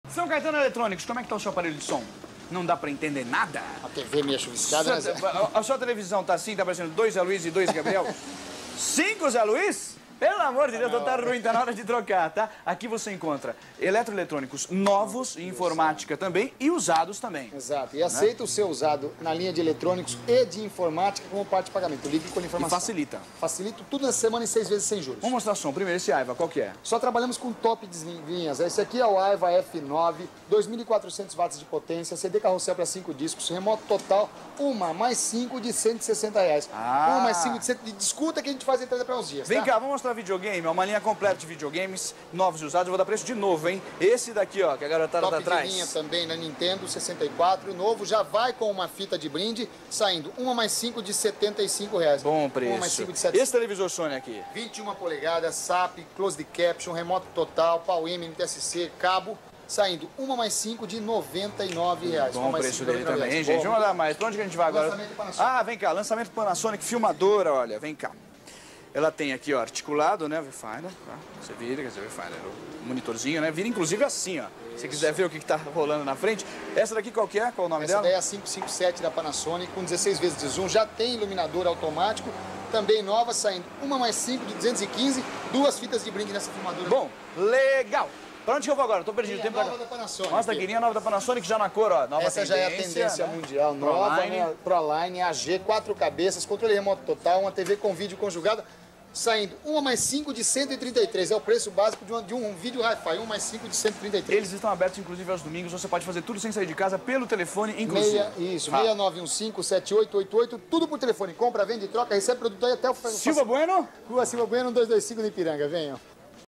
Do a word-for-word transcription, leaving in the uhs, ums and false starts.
São Caetano Eletrônicos, como é que tá o seu aparelho de som? Não dá pra entender nada? A T V meio chuviscada, né, Zé? A sua televisão tá assim, tá parecendo dois Zé Luiz e dois Gabriel? Cinco Zé Luiz? Pelo amor de Deus, não, tá ruim, tá na hora de trocar, tá? Aqui você encontra eletroeletrônicos novos, informática também e usados também. Exato. E aceita, né, o seu usado na linha de eletrônicos e de informática como parte de pagamento. Ligue com a informação. E facilita. Facilita tudo nessa semana em seis vezes sem juros. Vamos mostrar som. Primeiro, esse Aiva, qual que é? Só trabalhamos com top de linhas. Esse aqui é o Aiva F nove, dois mil e quatrocentos watts de potência, C D carrossel para cinco discos, remoto total, uma mais cinco de cento e sessenta reais. Ah. Uma mais cinco de cento... Discuta que a gente faz a entrada para uns dias, Vem tá? cá, vamos mostrar videogame, é uma linha completa de videogames, novos e usados. Eu vou dar preço de novo, hein? Esse daqui, ó, que a garotada tá atrás. Top de linha também na Nintendo sessenta e quatro, novo, já vai com uma fita de brinde, saindo uma mais cinco de setenta e cinco reais. Bom preço. Uma mais cinco de setenta. Esse televisor Sony aqui? vinte e uma polegadas, S A P, Closed Caption, remoto total, pau M, N T S C, cabo, saindo uma mais cinco de noventa e nove reais. Bom mais preço cinco dele de noventa e nove também, hein, reais. gente? Vamos lá mais. Pra onde que a gente vai agora? Lançamento Panasonic. Ah, vem cá, lançamento Panasonic, filmadora, olha, vem cá. Ela tem aqui, ó, articulado, né, Viewfinder, tá? Você vira, quer dizer, Viewfinder, o monitorzinho, né? Vira inclusive assim, ó. Se você quiser ver o que, que tá rolando na frente. Essa daqui qual que é? Qual o nome Essa dela? daí é a quinhentos e cinquenta e sete da Panasonic, com dezesseis vezes de zoom, já tem iluminador automático, também nova, saindo uma mais cinco de duzentos e quinze, duas fitas de brinde nessa filmadora. Bom, legal! Pra onde que eu vou agora? Tô perdido. Linha Tempo nova da Panasonic. Mostra aqui, linha nova da Panasonic já na cor, ó. Nova Essa já é a tendência, né, mundial nova, Proline. né? Proline, A G, quatro cabeças, controle remoto total, uma T V com vídeo conjugado, saindo uma mais cinco de cento e trinta e três. É o preço básico de, uma, de um vídeo Hi-Fi, uma mais cinco de cento e trinta e três. Eles estão abertos, inclusive, aos domingos. Você pode fazer tudo sem sair de casa pelo telefone, inclusive. Meia, isso, Ah. seis nove um cinco, sete oito oito oito, tudo por telefone. Compra, vende, troca, recebe produto aí até o... Silva Bueno? Rua Silva Bueno, dois dois cinco de Ipiranga, venham.